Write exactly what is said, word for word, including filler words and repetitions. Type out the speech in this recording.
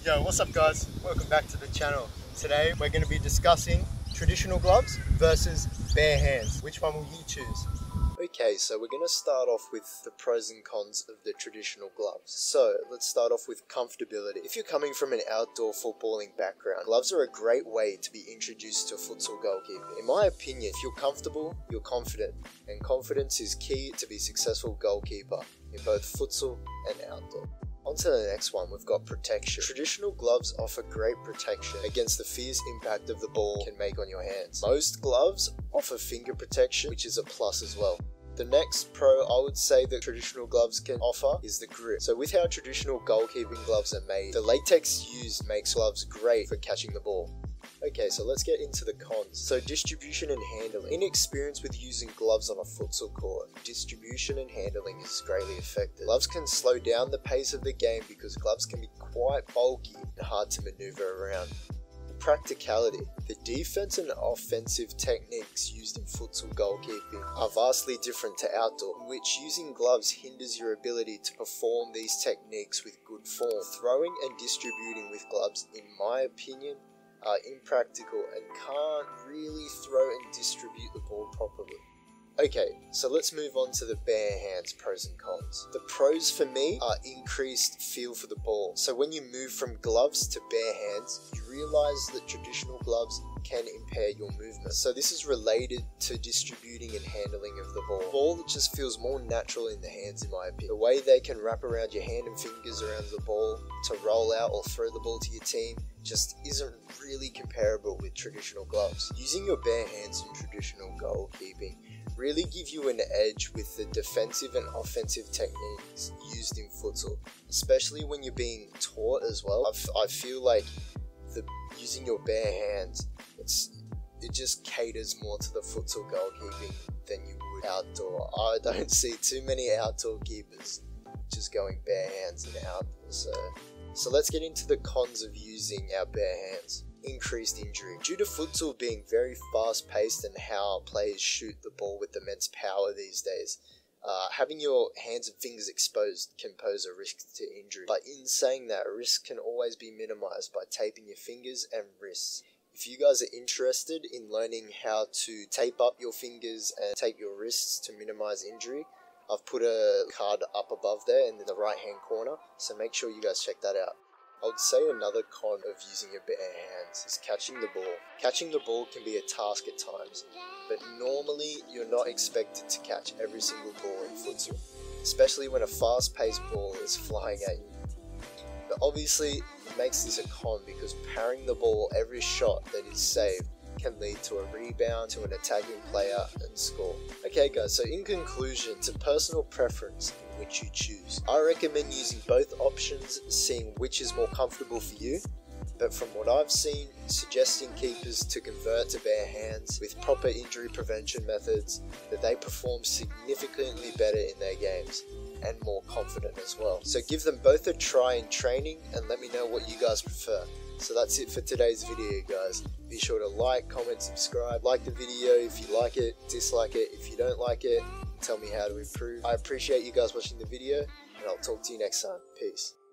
Yo, what's up guys? Welcome back to the channel. Today we're going to be discussing traditional gloves versus bare hands. Which one will you choose? Okay, so we're going to start off with the pros and cons of the traditional gloves. So let's start off with comfortability. If you're coming from an outdoor footballing background, gloves are a great way to be introduced to futsal goalkeeping. In my opinion, if you're comfortable, you're confident, and confidence is key to be successful goalkeeper in both futsal and outdoor. On to the next one, we've got protection. Traditional gloves offer great protection against the fierce impact of the ball can make on your hands. Most gloves offer finger protection, which is a plus as well. The next pro I would say that traditional gloves can offer is the grip. So with how traditional goalkeeping gloves are made, the latex used makes gloves great for catching the ball. Okay, so let's get into the cons. So distribution and handling. Inexperience with using gloves on a futsal court, distribution and handling is greatly affected. Gloves can slow down the pace of the game because gloves can be quite bulky and hard to maneuver around. Practicality. The defense and offensive techniques used in futsal goalkeeping are vastly different to outdoor, in which using gloves hinders your ability to perform these techniques with good form. Throwing and distributing with gloves, in my opinion, are impractical and can't really throw and distribute the ball properly. Okay, so let's move on to the bare hands pros and cons. The pros for me are increased feel for the ball. So when you move from gloves to bare hands, you realize that traditional gloves can impair your movement. So this is related to distributing and handling of the ball. The ball just feels more natural in the hands in my opinion. The way they can wrap around your hand and fingers around the ball to roll out or throw the ball to your team just isn't really comparable with traditional gloves. Using your bare hands in traditional goalkeeping really give you an edge with the defensive and offensive techniques used in futsal, especially when you're being taught as well. I've, I feel like the using your bare hands, it's it just caters more to the futsal goalkeeping than you would outdoor. I don't see too many outdoor keepers just going bare hands in outdoor. So, so let's get into the cons of using our bare hands. Increased injury. Due to futsal being very fast paced and how players shoot the ball with immense power these days, uh, having your hands and fingers exposed can pose a risk to injury. But in saying that, risk can always be minimized by taping your fingers and wrists. If you guys are interested in learning how to tape up your fingers and tape your wrists to minimize injury, I've put a card up above there in the right hand corner, so make sure you guys check that out. I would say another con of using your bare hands is catching the ball. Catching the ball can be a task at times, but normally you're not expected to catch every single ball in futsal, especially when a fast-paced ball is flying at you. But obviously it makes this a con because parrying the ball every shot that is saved can lead to a rebound to an attacking player and score. Okay guys, so in conclusion, it's a personal preference in which you choose. I recommend using both options, seeing which is more comfortable for you, but from what I've seen, suggesting keepers to convert to bare hands with proper injury prevention methods, that they perform significantly better in their games and more confident as well. So give them both a try in training and let me know what you guys prefer. So that's it for today's video guys. Be sure to like, comment, subscribe, like the video if you like it, dislike it if you don't like it, tell me how to improve. I appreciate you guys watching the video and I'll talk to you next time. Peace.